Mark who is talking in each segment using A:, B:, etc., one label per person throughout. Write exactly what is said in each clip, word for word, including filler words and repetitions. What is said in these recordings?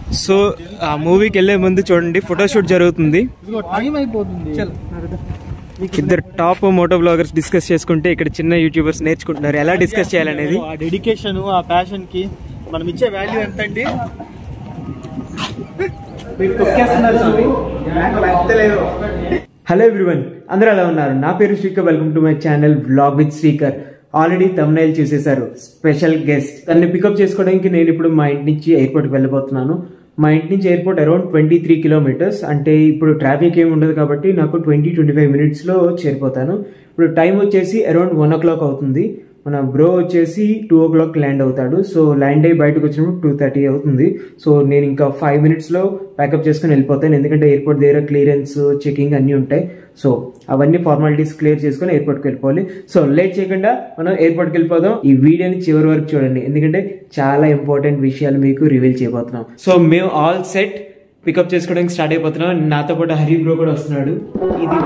A: So ఆ మూవీకి వెళ్లే ముందు చూడండి ఫోటోషూట్ జరుగుతుంది. ఇద్దరు టాప్ మోటో బ్లాగర్స్ డిస్కస్ చేసుకుంటే ఇక్కడ చిన్న యూట్యూబర్స్ నేర్చుకుంటున్నారు ఎలా డిస్కస్ చేయాలనేది.
B: ఆ డెడికేషన్ ఆ ప్యాషన్ కి మనం ఇచ్చే వాల్యూ ఎంత అండి.
A: హలో ఎవ్రీవన్, అందరూ ఎలా ఉన్నారు? నా పేరు Srikar. Welcome to my channel vlog with Srikar. Already thumbnail చూసేశారు, స్పెషల్ గెస్ట్. తనని పికప్ చేసుకోవడానికి నేను ఇప్పుడు మా ఇంటి నుంచి ఎయిర్పోర్ట్కి వెళ్ళబోతున్నాను. మా ఇంటి నుంచి airport around twenty three kilometres, అంటే ఇప్పుడు ట్రాఫిక్ ఏమి ఉండదు కాబట్టి నాకు ట్వంటీ ట్వంటీ ఫైవ్ మినిట్స్లో చేరిపోతాను. ఇప్పుడు టైం వచ్చేసి అరౌండ్ వన్ ఓ క్లాక్ అవుతుంది. మన బ్రో వచ్చేసి టూ ఓ క్లాక్ ల్యాండ్ అవుతాడు. సో ల్యాండ్ అయ్యి బయటకు వచ్చినప్పుడు టూ థర్టీ అవుతుంది. సో నేను ఇంకా ఫైవ్ మినిట్స్లో ప్యాకప్ చేసుకుని వెళ్ళిపోతాను, ఎందుకంటే ఎయిర్పోర్ట్ దగ్గర క్లియరెన్స్ చెకింగ్ అన్నీ ఉంటాయి. సో అవన్నీ ఫార్మాలిటీస్ క్లియర్ చేసుకుని ఎయిర్పోర్ట్కి వెళ్ళిపోవాలి. సో లేట్ చేయకుండా మనం ఎయిర్పోర్ట్కి వెళ్ళిపోదాం. ఈ వీడియోని చివరి వరకు చూడండి, ఎందుకంటే చాలా ఇంపార్టెంట్ విషయాలు మీకు రివీల్ చేయబోతున్నాం. సో మేము ఆల్ సెట్ పికప్ చేసుకోవడానికి స్టార్ట్ అయిపోతున్నాం. నాతో పాటు హరి బ్రో కూడా వస్తున్నాడు. ఇది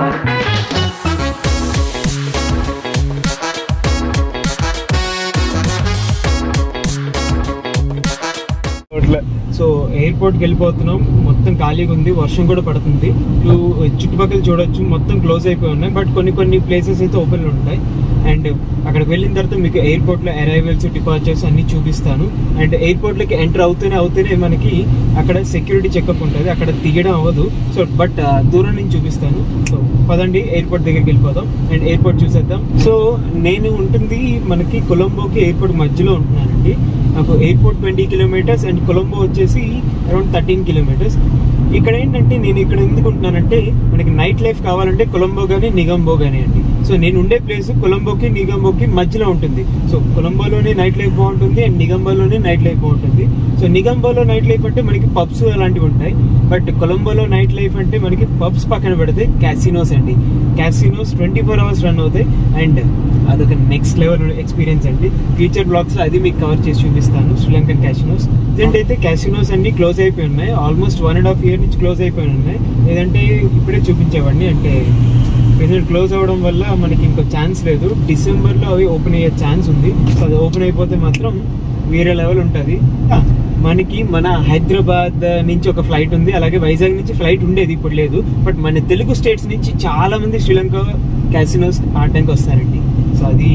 A: సో ఎయిర్పోర్ట్కి వెళ్ళిపోతున్నాం. మొత్తం ఖాళీగా ఉంది, వర్షం కూడా పడుతుంది. చుట్టుపక్కల చూడొచ్చు మొత్తం క్లోజ్ అయిపోయి ఉన్నాయి, బట్ కొన్ని కొన్ని ప్లేసెస్ అయితే ఓపెన్ ఉంటాయి. అండ్ అక్కడికి వెళ్ళిన తర్వాత మీకు ఎయిర్పోర్ట్లో అరైవల్స్ డిపార్చర్స్ అన్ని చూపిస్తాను. అండ్ ఎయిర్పోర్ట్లోకి ఎంటర్ అవుతూనే అవుతూనే మనకి అక్కడ సెక్యూరిటీ చెకప్ ఉంటుంది, అక్కడ దిగడం అవ్వదు. సో బట్ దూరం నుంచి చూపిస్తాను. సో పదండి ఎయిర్పోర్ట్ దగ్గరికి వెళ్ళిపోదాం అండ్ ఎయిర్పోర్ట్ చూసేద్దాం. సో నేను ఉంటుంది మనకి కొలంబోకి ఎయిర్పోర్ట్ మధ్యలో ఉంటున్నానండి. నాకు airport twenty kilometres and Colombo వచ్చేసి అరౌండ్ థర్టీన్ కిలోమీటర్స్. ఇక్కడ ఏంటంటే నేను ఇక్కడ ఎందుకు ఉంటున్నానంటే మనకి నైట్ లైఫ్ కావాలంటే కొలంబో కానీ నిగంబో కానీ అండి. సో నేను ఉండే ప్లేస్ కొలంబోకి నిగంబోకి మధ్యలో ఉంటుంది. సో కొలంబోలోనే నైట్ లైఫ్ బాగుంటుంది అండ్ నిగంబోలోనే నైట్ లైఫ్ బాగుంటుంది. సో నిగంబోలో నైట్ లైఫ్ అంటే మనకి పబ్స్ అలాంటివి ఉంటాయి, బట్ కొలంబోలో నైట్ లైఫ్ అంటే మనకి పబ్స్ పక్కన పెడితే క్యాసినోస్ అండి. Casinos twenty four hours run అవుతాయి అండ్ అదొక నెక్స్ట్ లెవెల్ ఎక్స్పీరియన్స్ అండి. ఫ్యూచర్ బ్లాగ్స్ అది మీకు కవర్ చేసి చూపిస్తాను. శ్రీలంకన్ క్యాసినోస్ ప్రజెంట్ అయితే క్యాసినోస్ అన్ని క్లోజ్ అయిపోయి ఉన్నాయి. Almost one and half year నుంచి క్లోజ్ అయిపోయి ఉన్నాయి. లేదంటే ఇప్పుడే చూపించేవాడిని. అంటే ప్రజెంట్ క్లోజ్ అవ్వడం వల్ల మనకి ఇంకో ఛాన్స్ లేదు. డిసెంబర్లో అవి ఓపెన్ అయ్యే ఛాన్స్ ఉంది. సో అది ఓపెన్ అయిపోతే మాత్రం వేరే లెవెల్ ఉంటుంది. మనకి మన హైదరాబాద్ నుంచి ఒక ఫ్లైట్ ఉంది, అలాగే వైజాగ్ నుంచి ఫ్లైట్ ఉండేది, ఇప్పుడు లేదు. బట్ మన తెలుగు స్టేట్స్ నుంచి చాలా మంది శ్రీలంక క్యాసినోస్ ఆడడానికి వస్తారండి. సో అది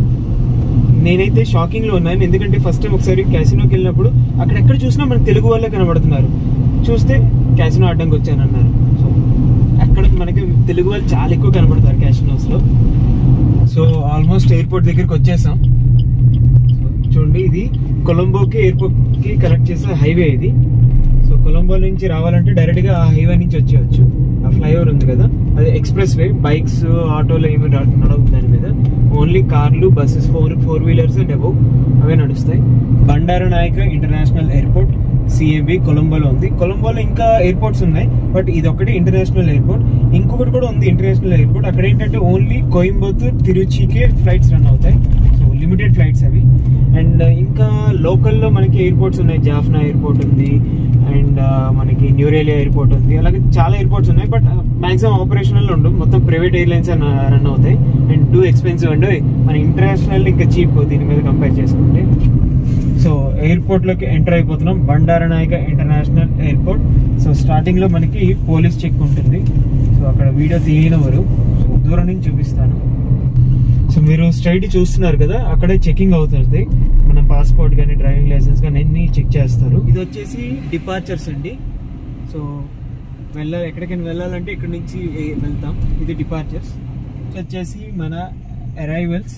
A: నేనైతే షాకింగ్లో ఉన్నాను, ఎందుకంటే ఫస్ట్ టైం ఒకసారి క్యాసినోకి వెళ్ళినప్పుడు అక్కడెక్కడ చూసినా మనకు తెలుగు వాళ్ళే కనబడుతున్నారు. చూస్తే క్యాసినో ఆడడానికి వచ్చానన్నారు. సో అక్కడ మనకి తెలుగు వాళ్ళు చాలా ఎక్కువ కనబడతారు క్యాసినోస్లో. సో ఆల్మోస్ట్ ఎయిర్పోర్ట్ దగ్గరికి వచ్చేసాం. చూడండి, ఇది కొలంబోకి ఎయిర్పోర్ట్కి కనెక్ట్ చేసే హైవే ఇది. సో కొలంబో నుంచి రావాలంటే డైరెక్ట్గా ఆ హైవే నుంచి వచ్చేయచ్చు. ఆ ఫ్లైఓవర్ ఉంది కదా, అది ఎక్స్ప్రెస్ వే. బైక్స్ ఆటోలు ఏమి నడవదు దాని మీద. ఓన్లీ కార్లు, buses, four four wheelers and above అవే నడుస్తాయి. బండారునాయక ఇంటర్నేషనల్ ఎయిర్పోర్ట్ సిఏబి కొలంబోలో ఉంది. కొలంబోలో ఇంకా ఎయిర్పోర్ట్స్ ఉన్నాయి, బట్ ఇది ఒకటి ఇంటర్నేషనల్ ఎయిర్పోర్ట్. ఇంకొకటి కూడా ఉంది ఇంటర్నేషనల్ ఎయిర్పోర్ట్. అక్కడ ఏంటంటే ఓన్లీ కోయంబత్తూర్, తిరుచికే ఫ్లైట్స్ రన్ అవుతాయి. సో లిమిటెడ్ ఫ్లైట్స్ అవి. అండ్ ఇంకా లోకల్లో మనకి ఎయిర్పోర్ట్స్ ఉన్నాయి. జాఫ్నా ఎయిర్పోర్ట్ ఉంది అండ్ మనకి న్యూరేలియా ఎయిర్పోర్ట్ ఉంది. అలాగే చాలా ఎయిర్పోర్ట్స్ ఉన్నాయి, బట్ మాక్సిమం ఆపరేషనల్ ఉండవు. మొత్తం ప్రైవేట్ ఎయిర్లైన్స్ రన్ అవుతాయి అండ్ టూ ఎక్స్పెన్సివ్ అండి. మన ఇంటర్నేషనల్ ఇంకా చీప్ దీని మీద కంపేర్ చేసుకుంటే. సో ఎయిర్పోర్ట్లోకి ఎంటర్ అయిపోతున్నాం, బండారునాయక ఇంటర్నేషనల్ ఎయిర్పోర్ట్. సో స్టార్టింగ్లో మనకి పోలీస్ చెక్ ఉంటుంది. సో అక్కడ వీడియో తీయనివ్వరు, సో దూరం నుంచి చూపిస్తాను. సో మీరు స్ట్రైట్ చూస్తున్నారు కదా, అక్కడే చెకింగ్ అవుతుంది. మన పాస్పోర్ట్ కానీ డ్రైవింగ్ లైసెన్స్ కానీ అన్ని చెక్ చేస్తారు. ఇది వచ్చేసి డిపార్చర్స్ అండి. సో వెళ్ళాలి, ఎక్కడికైనా వెళ్ళాలంటే ఇక్కడ నుంచి వెళ్తాం. ఇది డిపార్చర్స్. వచ్చేసి మన అరైవల్స్.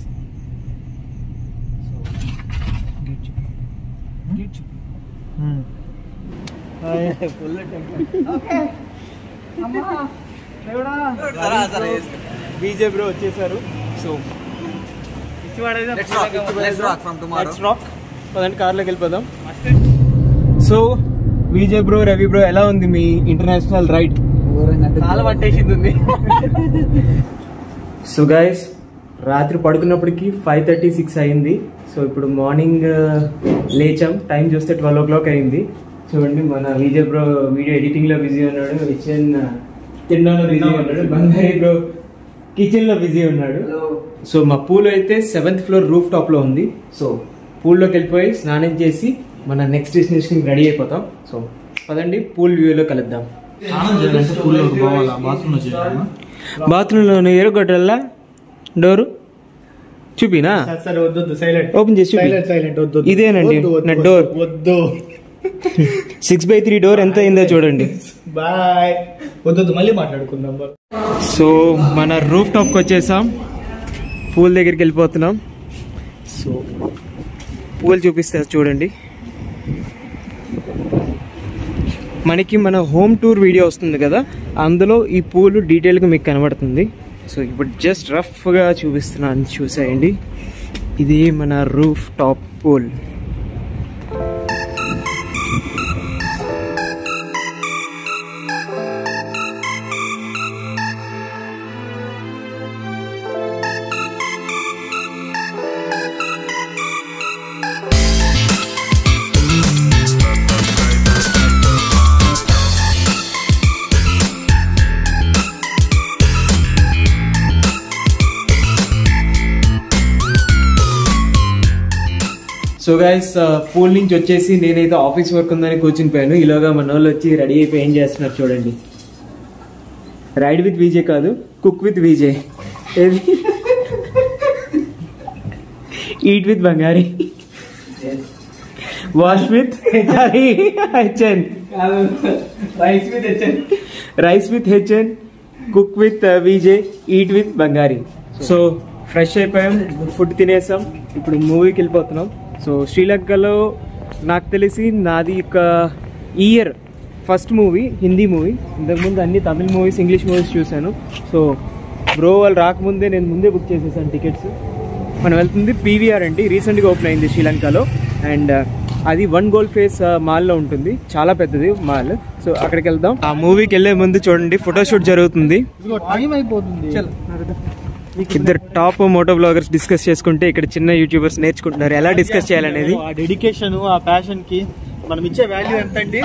A: బీజే బ్రో వచ్చేసారు. సో పదండి కార్లోకి వెళ్ళిపోదాం. So Vijay bro, Ravi bro, ఎలా ఉంది మీ ఇంటర్నేషనల్ రైడ్? చాలా పట్టేసింది. సో గైస్, రాత్రి పడుకున్నప్పటికి ఫైవ్ థర్టీ సిక్స్ అయింది. సో ఇప్పుడు మార్నింగ్ లేచాం, టైం చూస్తే ట్వెల్వ్ ఓ క్లాక్ అయింది. చూడండి, మన విజయ్ బ్రో వీడియో ఎడిటింగ్లో బిజీ ఉన్నాడు, కిచెన్ తినడంలో బిజీ ఉన్నాడు, బంగారీ బ్రో కిచెన్లో బిజీ ఉన్నాడు. సో మా పూల్ అయితే సెవెంత్ ఫ్లోర్ రూఫ్ టాప్లో ఉంది. సో పూల్లోకి వెళ్ళిపోయి స్నానం చేసి మన నెక్స్ట్ డెస్టినేషన్ రెడీ అయిపోతాం. సో పదండి పూల్ వ్యూలో కలుద్దాం. బాత్రూంలో ఎరగొట్టల్లా డోరు చూపినా ఓపెన్ చేసి ఇదేనండి నా door. Six by three door ఎంత అయిందో చూడండి.
B: బాయ్ వద్దు మళ్ళీ మాట్లాడుకుందాం.
A: సో మన రూఫ్ టాప్ కి వచ్చేసాం, పూల్ దగ్గరికి వెళ్ళిపోతున్నాం. సో పూల్ చూపిస్తారు చూడండి. మనకి మన హోమ్ టూర్ వీడియో వస్తుంది కదా, అందులో ఈ పూల్ డీటెయిల్గా మీకు కనబడుతుంది. సో ఇప్పుడు జస్ట్ రఫ్గా చూపిస్తున్నాను, చూసేయండి. ఇది మన roof top pool. So guys pool నుంచి వచ్చేసి నేనైతే ఆఫీస్ వర్క్ ఉందని కూర్చుని పోయాను. ఈలోగా మన వాళ్ళు వచ్చి రెడీ అయిపోయి ఏం చేస్తున్నారు చూడండి. రైడ్ విత్ విజయ్ కాదు, కుక్ విత్ విజయ్. ఏది eat with Bangari, wash with HN, rice with HN, rice with HN, cook with Vijay, eat with Bangari. So fresh అయిపోయాం, ఫుడ్ తినేసాం, ఇప్పుడు మూవీకి వెళ్ళిపోతున్నాం. సో శ్రీలంకలో నాకు తెలిసి నాది ఒక year first movie, Hindi movie. ఇంతకుముందు అన్ని తమిళ్ మూవీస్, ఇంగ్లీష్ మూవీస్ చూశాను. సో బ్రో వాళ్ళు రాకముందే నేను ముందే బుక్ చేసేసాను టికెట్స్. మనం వెళ్తుంది పీవీఆర్ అండి, రీసెంట్గా ఓపెన్ అయింది శ్రీలంకలో. అండ్ అది వన్ గోల్డ్ ఫేస్ మాల్లో ఉంటుంది, చాలా పెద్దది మాల్. సో అక్కడికి వెళ్దాం. ఆ మూవీకి వెళ్ళే ముందు చూడండి ఫోటోషూట్ జరుగుతుంది.
B: టైం అయిపోతుంది.
A: ఇద్దరు టాప్ మోటో బ్లాగర్స్ డిస్కస్ చేసుకుంటే ఇక్కడ చిన్న యూట్యూబర్స్ నేర్చుకుంటున్నారు ఎలా డిస్కస్ చేయాలనేది.
B: ఆ డెడికేషన్, ఆ ప్యాషన్ కి మనం ఇచ్చే వాల్యూ ఎంత అండి.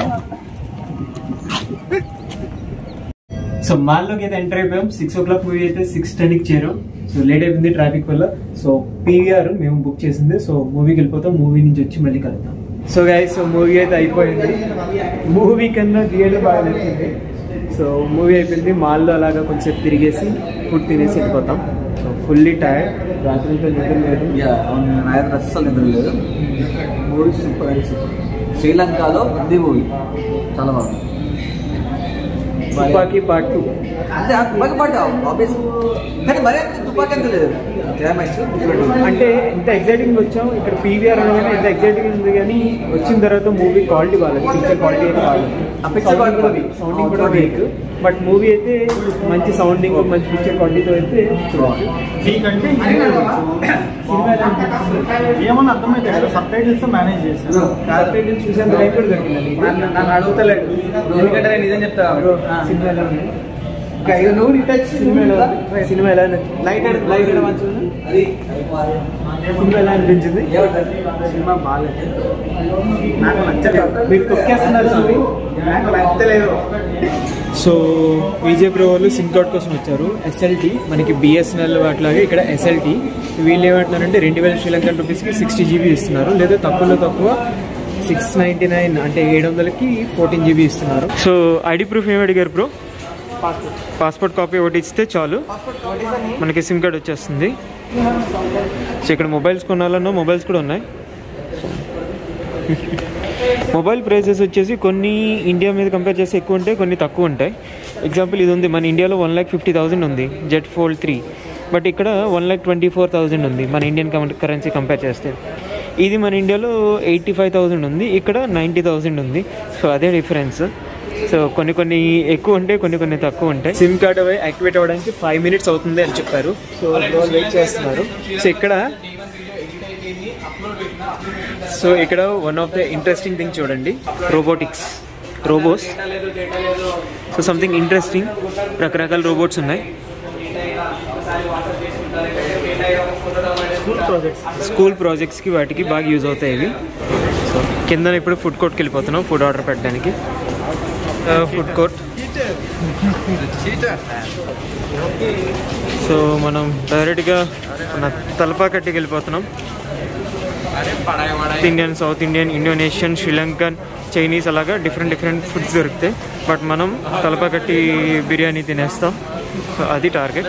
A: సో మాల్లోకి అయితే ఎంటర్ అయిపోయాం. సిక్స్ ఓ క్లాక్ మూవీ అయితే సిక్స్ టెన్ కి చేరాం. సో లేట్ అయిపోయింది ట్రాఫిక్ వల్ల. సో పీవీఆర్ మేము బుక్ చేసింది. సో మూవీకి వెళ్ళిపోతాం, మూవీ నుంచి వచ్చి మళ్ళీ కలుద్దాం. సో గైస్ సో మూవీ అయితే అయిపోయింది. మూవీ కన్నా థియేటర్ బాగా నచ్చింది. సో మూవీ అయిపోయింది, మాల్లో అలాగా కొంచెం తిరిగేసి ఫుడ్ తినేసి వెళ్ళిపోతాం. సో ఫుల్లీ టైర్డ్, రాత్రితో నిద్ర లేదు.
C: నాయన అస్సలు నిద్ర లేదు. Movie super and super. శ్రీలంకలో హిందీ మూవీ చాలా బాగుంది.
A: తుపాకీ పార్ట్ టూ
C: అంటే ఆ తుపాకీ పార్ట్ ఆబ్వియస్, కానీ మరీ అంత తుపాకీ అంత లేదు.
A: అంటే ఎంత ఎగ్జైటింగ్ వచ్చాం ఇక్కడ పీవీఆర్ అనగానే ఎంత ఎగ్జైటింగ్ ఉంది, కానీ వచ్చిన తర్వాత మూవీ క్వాలిటీ బాగాలేదు, పిక్చర్ క్వాలిటీ అయితే బాగాలేదు, సౌండింగ్ కూడా వీక్. బట్ మూవీ అయితే మంచి సౌండింగ్, మంచి పిక్చర్ క్వాలిటీతో అయితే చూడవచ్చు.
B: మీకంటే ఏమన్నా అర్థమైతే కదా, సబ్ టైటిల్స్ మేనేజ్ చేస్తాను.
A: సబ్ టైటిల్స్ చూసేంత టైం కూడా దొరికిందండి.
C: నన్ను అడుగుతలేడు, ఎందుకంటే నేను నిజం చెప్తా.
A: సినిమా ఎలా ఉంది, సినిమా ఎలా లైట్ లైట్ సినిమా ఎలా అనిపించింది?
B: సినిమా బాగాలేదు, నాకు నచ్చలేదు.
A: మీరు తొక్కేస్తున్నారు స్వామి,
B: నాకు నచ్చలేదు.
A: సో విజయ్ ప్రో వాళ్ళు సిమ్ కార్డ్ కోసం వచ్చారు. ఎస్ఎల్టీ మనకి బిఎస్ఎన్ఎల్ అట్లాగే ఇక్కడ ఎస్ఎల్టీ. వీళ్ళు ఏమంటున్నారంటే రెండు వేల శ్రీలంకన్ రూపీస్కి సిక్స్టీ జీబీ ఇస్తున్నారు, లేదా తక్కువలో తక్కువ సిక్స్ నైంటీ నైన్ అంటే ఏడు వందలకి ఫోర్టీన్ జీబీ ఇస్తున్నారు. సో ఐడి ప్రూఫ్ ఏమి అడిగారు బ్రో? పాస్పోర్ట్ కాపీ ఒకటి ఇస్తే చాలు, మనకి సిమ్ కార్డ్ వచ్చేస్తుంది. సో ఇక్కడ మొబైల్స్ కొనాలన్నా మొబైల్స్ కూడా ఉన్నాయి. మొబైల్ ప్రైసెస్ వచ్చేసి కొన్ని ఇండియా మీద కంపేర్ చేస్తే ఎక్కువ ఉంటాయి, కొన్ని తక్కువ ఉంటాయి. ఎగ్జాంపుల్ ఇది ఉంది, మన ఇండియాలో వన్ ల్యాక్ ఫిఫ్టీ థౌసండ్ ఉంది జెడ్ ఫోల్డ్ త్రీ, బట్ ఇక్కడ one lakh twenty four thousand ఉంది మన ఇండియన్ కరెన్సీ కంపేర్ చేస్తే. ఇది మన ఇండియాలో ఎయిటీ ఫైవ్ థౌసండ్ ఉంది, ఇక్కడ నైంటీ థౌసండ్ ఉంది. సో అదే డిఫరెన్స్. సో కొన్ని కొన్ని ఎక్కువ ఉంటాయి, కొన్ని కొన్ని తక్కువ ఉంటాయి. సిమ్ కార్డ్ అవి యాక్టివేట్ అవ్వడానికి ఫైవ్ మినిట్స్ అవుతుంది అని చెప్పారు. సో వెయిట్ చేస్తున్నారు. సో ఇక్కడ సో ఇక్కడ one of the interesting thing చూడండి, robotics, robots. So something interesting, రకరకాల రోబోట్స్ ఉన్నాయి. స్కూల్ ప్రాజెక్ట్స్కి వాటికి బాగా యూజ్ అవుతాయి ఇవి. సో కింద ఇప్పుడు ఫుడ్ కోర్ట్కి వెళ్ళిపోతున్నాం ఫుడ్ ఆర్డర్ పెట్టడానికి. Food court. సో మనం డైరెక్ట్గా మన తలపాకట్టికి వెళ్ళిపోతున్నాం. Indian, south Indian, Indonesian, Sri Lankan, Chinese అలాగా డిఫరెంట్ డిఫరెంట్ ఫుడ్స్ దొరుకుతాయి. బట్ మనం తలపకట్టి బిర్యానీ తినేస్తాం. సో అది టార్గెట్.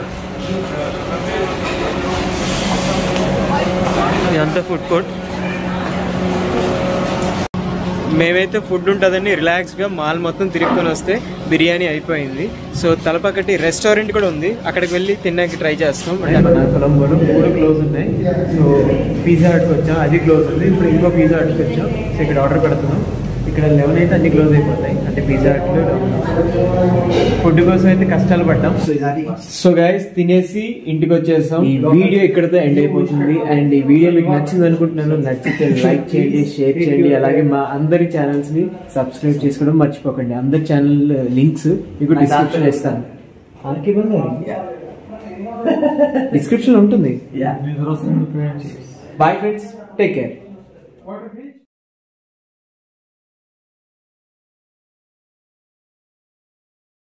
A: ఇదంతా ఫుడ్ కోర్ట్. మేమైతే ఫుడ్ ఉంటుందని రిలాక్స్గా మాల్ మొత్తం తిరుగుకొని వస్తే బిర్యానీ అయిపోయింది. సో తలపకట్టి రెస్టారెంట్ కూడా ఉంది, అక్కడికి వెళ్ళి తినడానికి ట్రై చేస్తాం. కొలంబోలో మూడు క్లోజ్ ఉన్నాయి. సో పిజ్జా హట్కి వచ్చాం, అది క్లోజ్ ఉంది. ఇప్పుడు ఇంకో పిజ్జా హట్కి వచ్చాం. సో ఇక్కడ ఆర్డర్ పెడుతున్నాం. ఇక్కడ లెవెన్ అయితే అన్ని క్లోజ్ అయిపోతాయి, అంటే పిజ్జా హట్లో ఫుడ్ కోసం అయితే కష్టాలు పడ్డాం. సో గైస్ తినేసి ఇంటికి వచ్చేసాం. ఈ వీడియో ఇక్కడతో ఎండ్ అయిపోతుంది. అండ్ ఈ వీడియో మీకు నచ్చింది అనుకుంటున్నాను. నచ్చితే లైక్ చేయండి, షేర్ చేయండి. అలాగే మా అందరి ఛానల్స్ ని సబ్స్క్రైబ్ చేసుకోవడం మర్చిపోకండి. అందరి ఛానల్ లింక్స్ మీకు డిస్క్రిప్షన్ ఇస్తాను. డిస్క్రిప్షన్ ఉంటుంది. Bye friends, take care.